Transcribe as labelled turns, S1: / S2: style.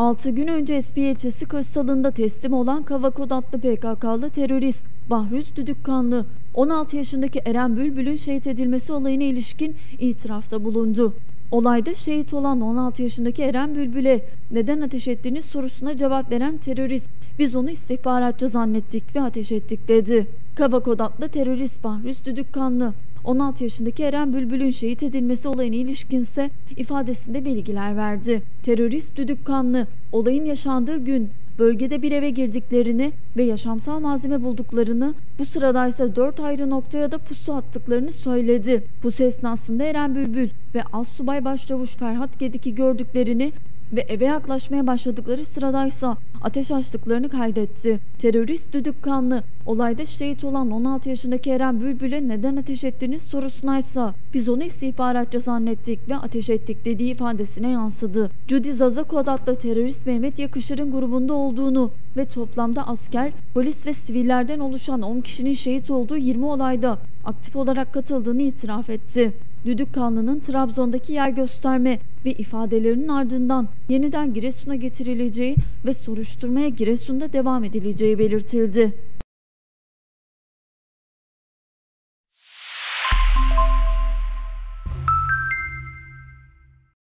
S1: 6 gün önce Espiye ilçesi kırsalında teslim olan Kavakod adlı PKK'lı terörist Bahruz Düdükkanlı, 16 yaşındaki Eren Bülbül'ün şehit edilmesi olayına ilişkin itirafta bulundu. Olayda şehit olan 16 yaşındaki Eren Bülbül'e neden ateş ettiğiniz sorusuna cevap veren terörist, "Biz onu istihbaratçı zannettik ve ateş ettik" dedi. Kavakod adlı terörist Bahruz Düdükkanlı, 16 yaşındaki Eren Bülbül'ün şehit edilmesi olayına ilişkinse ifadesinde bilgiler verdi. Terörist Düdükkanlı, olayın yaşandığı gün bölgede bir eve girdiklerini ve yaşamsal malzeme bulduklarını, bu sıradaysa 4 ayrı noktaya da pusu attıklarını söyledi. Pusu esnasında Eren Bülbül ve Astsubay Başçavuş Ferhat Gedik'i gördüklerini ve eve yaklaşmaya başladıkları sıradaysa ateş açtıklarını kaydetti. Terörist Düdükkanlı, olayda şehit olan 16 yaşındaki Eren Bülbül'e neden ateş ettiğiniz sorusuna "Biz onu istihbaratçı zannettik ve ateş ettik" dediği ifadesine yansıdı. Cudi Zazakod adlı terörist Mehmet Yakışır'ın grubunda olduğunu ve toplamda asker, polis ve sivillerden oluşan 10 kişinin şehit olduğu 20 olayda aktif olarak katıldığını itiraf etti. Düdükkanlı'nın Trabzon'daki yer gösterme ve ifadelerinin ardından yeniden Giresun'a getirileceği ve soruşturmaya Giresun'da devam edileceği belirtildi.